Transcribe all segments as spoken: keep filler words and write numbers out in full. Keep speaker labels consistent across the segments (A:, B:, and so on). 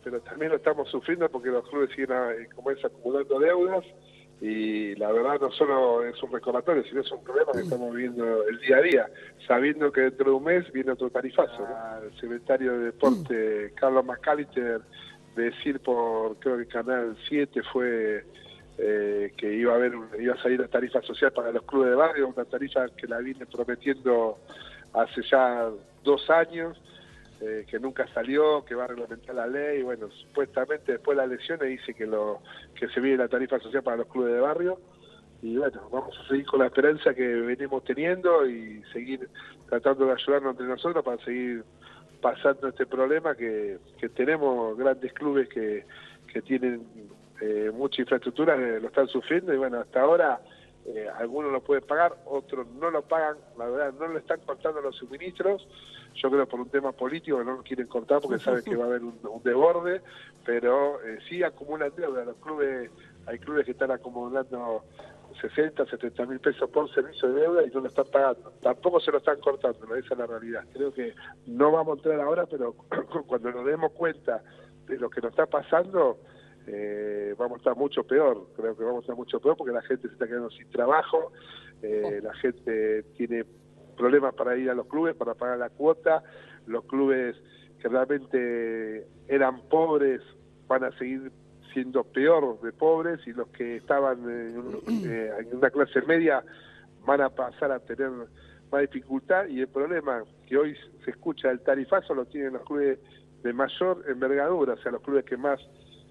A: pero también lo estamos sufriendo porque los clubes siguen eh, como es acumulando deudas, y la verdad no solo es un recordatorio, sino es un problema que estamos viviendo el día a día, sabiendo que dentro de un mes viene otro tarifazo, ¿no? El secretario de Deporte, Carlos McAllister, decir por, creo que Canal siete fue eh, que iba a haber iba a salir la tarifa social para los clubes de barrio, una tarifa que la viene prometiendo hace ya dos años, eh, que nunca salió, que va a reglamentar la ley. Y bueno, supuestamente después de las elecciones dice que lo que se viene la tarifa social para los clubes de barrio, y bueno, vamos a seguir con la esperanza que venimos teniendo y seguir tratando de ayudarnos entre nosotros para seguir pasando este problema que, que tenemos grandes clubes que, que tienen eh, mucha infraestructura, eh, lo están sufriendo, y bueno, hasta ahora eh, algunos lo pueden pagar, otros no lo pagan, la verdad no le están cortando los suministros, yo creo por un tema político que no lo quieren cortar porque saben que va a haber un, un desborde, pero eh, sí acumulan deuda, los clubes, hay clubes que están acumulando sesenta, setenta mil pesos por servicio de deuda y no lo están pagando. Tampoco se lo están cortando, esa es la realidad. Creo que no vamos a entrar ahora, pero cuando nos demos cuenta de lo que nos está pasando, eh, vamos a estar mucho peor. Creo que vamos a estar mucho peor porque la gente se está quedando sin trabajo, eh, la gente tiene problemas para ir a los clubes, para pagar la cuota. Los clubes que realmente eran pobres van a seguir siendo peor de pobres, y los que estaban en, eh, en una clase media van a pasar a tener más dificultad. Y el problema que hoy se escucha del tarifazo lo tienen los clubes de mayor envergadura, o sea, los clubes que más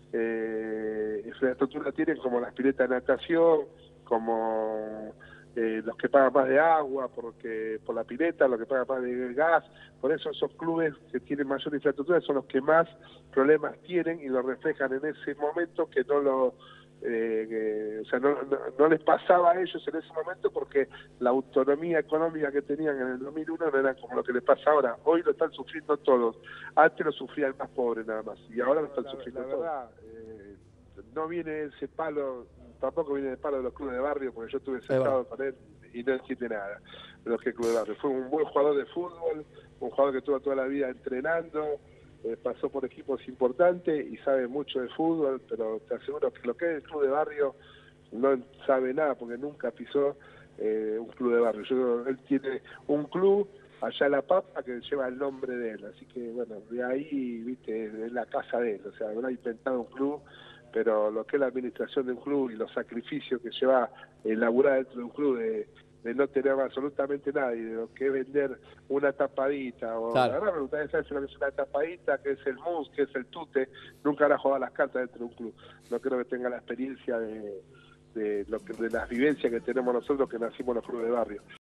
A: eh, infraestructura tienen, como las piletas de natación, como eh, los que pagan más de agua porque por la pileta, los que pagan más de gas. Por eso esos clubes que tienen mayor infraestructura son los que más problemas tienen, y lo reflejan en ese momento que no lo eh, que, o sea no, no, no les pasaba a ellos en ese momento, porque la autonomía económica que tenían en el dos mil uno no era como lo que les pasa ahora. Hoy lo están sufriendo todos. Antes lo sufría el más pobre nada más, y ahora lo están la, sufriendo la todos. Verdad, eh, no viene ese palo, tampoco viene el palo de los clubes de barrio, porque yo estuve sentado con él y no entiende nada de los que clubes de barrio. Fue un buen jugador de fútbol, un jugador que estuvo toda la vida entrenando, eh, pasó por equipos importantes y sabe mucho de fútbol, pero te aseguro que lo que es el club de barrio no sabe nada, porque nunca pisó eh, un club de barrio. Yo, él tiene un club allá en La Pampa que lleva el nombre de él, así que bueno, de ahí, viste, es la casa de él, o sea, habrá inventado un club, pero lo que es la administración de un club y los sacrificios que lleva el laburar dentro de un club, de, de no tener absolutamente nada, y de lo que es vender una tapadita, o
B: claro.
A: la verdad me gustaría saber si lo que es una tapadita, que es el mus, que es el tute, nunca habrá jugado las cartas dentro de un club. No creo que tenga la experiencia de, de, lo que, de las vivencias que tenemos nosotros que nacimos en los clubes de barrio.